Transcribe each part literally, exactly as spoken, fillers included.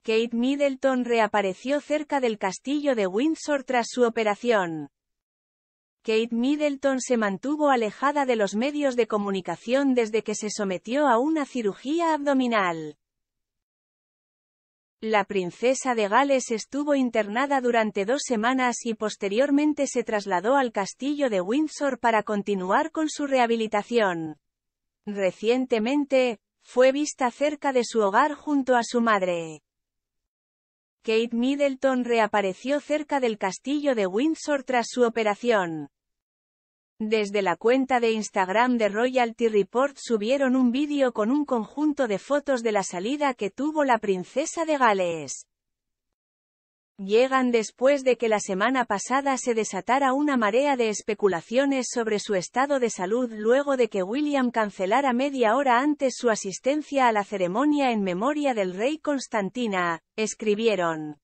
Kate Middleton reapareció cerca del castillo de Windsor tras su operación. Kate Middleton se mantuvo alejada de los medios de comunicación desde que se sometió a una cirugía abdominal. La princesa de Gales estuvo internada durante dos semanas y posteriormente se trasladó al castillo de Windsor para continuar con su rehabilitación. Recientemente, fue vista cerca de su hogar junto a su madre. Kate Middleton reapareció cerca del castillo de Windsor tras su operación. Desde la cuenta de Instagram de Royalty Report subieron un vídeo con un conjunto de fotos de la salida que tuvo la princesa de Gales. Llegan después de que la semana pasada se desatara una marea de especulaciones sobre su estado de salud luego de que William cancelara media hora antes su asistencia a la ceremonia en memoria del rey Constantina, escribieron.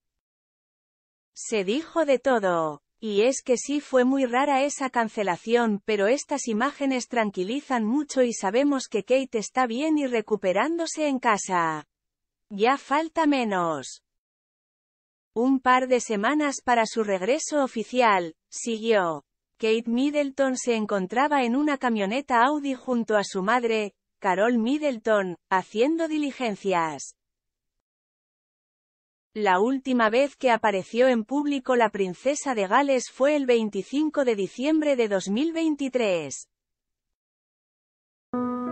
Se dijo de todo. Y es que sí fue muy rara esa cancelación, pero estas imágenes tranquilizan mucho y sabemos que Kate está bien y recuperándose en casa. Ya falta menos. Un par de semanas para su regreso oficial, siguió. Kate Middleton se encontraba en una camioneta Audi junto a su madre, Carol Middleton, haciendo diligencias. La última vez que apareció en público la princesa de Gales fue el veinticinco de diciembre de dos mil veintitrés.